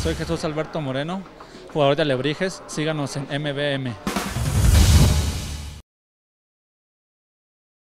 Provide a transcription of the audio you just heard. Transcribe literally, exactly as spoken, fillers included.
Soy Jesús Alberto Moreno, jugador de Alebrijes. Síganos en M B M.